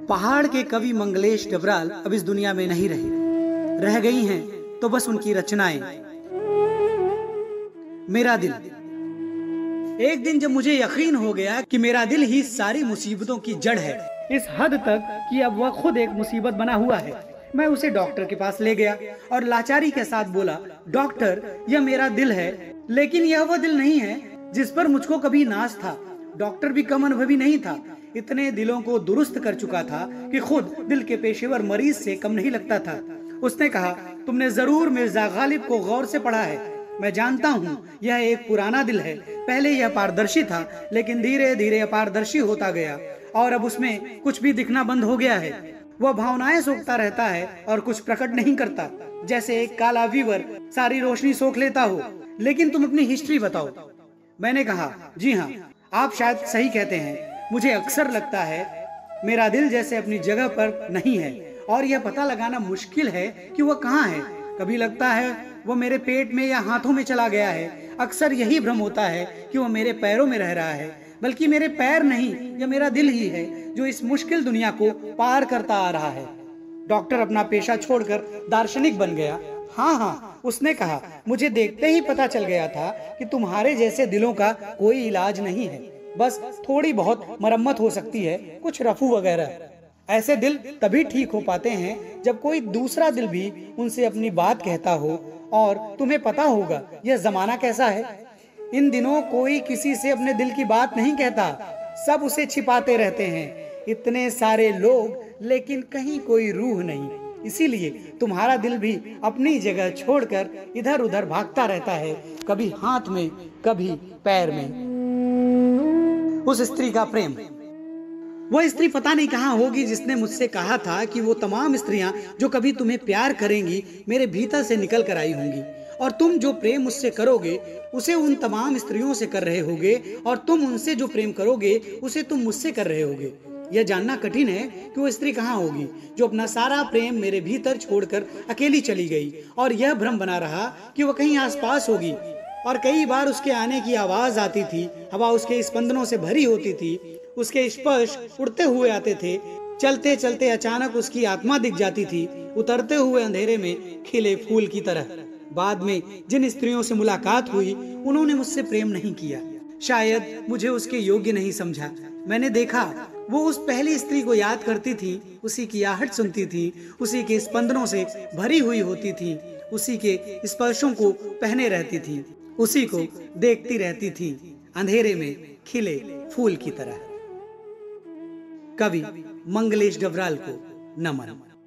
पहाड़ के कवि मंगलेश डबराल अब इस दुनिया में नहीं रहे, रह गई हैं तो बस उनकी रचनाएं। मेरा दिल। एक दिन जब मुझे यकीन हो गया कि मेरा दिल ही सारी मुसीबतों की जड़ है, इस हद तक कि अब वह खुद एक मुसीबत बना हुआ है, मैं उसे डॉक्टर के पास ले गया और लाचारी के साथ बोला, डॉक्टर, यह मेरा दिल है, लेकिन यह वह दिल नहीं है जिस पर मुझको कभी नाज था। डॉक्टर भी कम अनुभवी नहीं था, इतने दिलों को दुरुस्त कर चुका था कि खुद दिल के पेशेवर मरीज से कम नहीं लगता था। उसने कहा, तुमने जरूर मिर्जा गालिब को गौर से पढ़ा है। मैं जानता हूँ यह एक पुराना दिल है, पहले यह पारदर्शी था लेकिन धीरे धीरे अपारदर्शी होता गया और अब उसमें कुछ भी दिखना बंद हो गया है। वह भावनाएं सोखता रहता है और कुछ प्रकट नहीं करता, जैसे एक काला वीवर सारी रोशनी सोख लेता हो। लेकिन तुम अपनी हिस्ट्री बताओ। मैंने कहा, जी हाँ, आप शायद सही कहते हैं। मुझे अक्सर लगता है मेरा दिल जैसे अपनी जगह पर नहीं है और यह पता लगाना मुश्किल है कि वह कहाँ है। कभी लगता है वह मेरे पेट में या हाथों में चला गया है। अक्सर यही भ्रम होता है कि वह मेरे पैरों में रह रहा है, बल्कि मेरे पैर नहीं, यह मेरा दिल ही है जो इस मुश्किल दुनिया को पार करता आ रहा है। डॉक्टर अपना पेशा छोड़कर दार्शनिक बन गया। हाँ, उसने कहा, मुझे देखते ही पता चल गया था कि तुम्हारे जैसे दिलों का कोई इलाज नहीं है, बस थोड़ी बहुत मरम्मत हो सकती है, कुछ रफू वगैरह। ऐसे दिल तभी ठीक हो पाते हैं जब कोई दूसरा दिल भी उनसे अपनी बात कहता हो। और तुम्हें पता होगा यह जमाना कैसा है। इन दिनों कोई किसी से अपने दिल की बात नहीं कहता, सब उसे छिपाते रहते हैं। इतने सारे लोग लेकिन कहीं कोई रूह नहीं। इसीलिए तुम्हारा दिल भी अपनी जगह छोड़कर इधर उधर भागता रहता है, कभी हाथ में कभी पैर में। उस स्त्री का प्रेम। वह स्त्री पता नहीं कहाँ होगी जिसने मुझसे कहा था कि वो तमाम स्त्रियां जो कभी तुम्हें प्यार करेंगी मेरे भीतर से निकल कर आई होंगी, और तुम जो प्रेम मुझसे करोगे उसे उन तमाम स्त्रियों से कर रहे होगे, और तुम उनसे जो प्रेम करोगे उसे तुम मुझसे कर रहे होगे। यह जानना कठिन है कि वो स्त्री कहाँ होगी जो अपना सारा प्रेम मेरे भीतर छोड़कर अकेली चली गई, और यह भ्रम बना रहा कि वह कहीं आसपास होगी। और कई बार उसके आने की आवाज आती थी, हवा उसके स्पंदनों से भरी होती थी, उसके स्पर्श उड़ते हुए आते थे। चलते चलते अचानक उसकी आत्मा दिख जाती थी, उतरते हुए अंधेरे में खिले फूल की तरह। बाद में जिन स्त्रियों से मुलाकात हुई उन्होंने मुझसे प्रेम नहीं किया, शायद मुझे उसके योग्य नहीं समझा। मैंने देखा वो उस पहली स्त्री को याद करती थी, उसी की आहट सुनती थी, उसी के स्पंदनों से भरी हुई होती थी, उसी के स्पर्शों को पहने रहती थी, उसी को देखती रहती थी, अंधेरे में खिले फूल की तरह। कवि मंगलेश डबराल को नमन।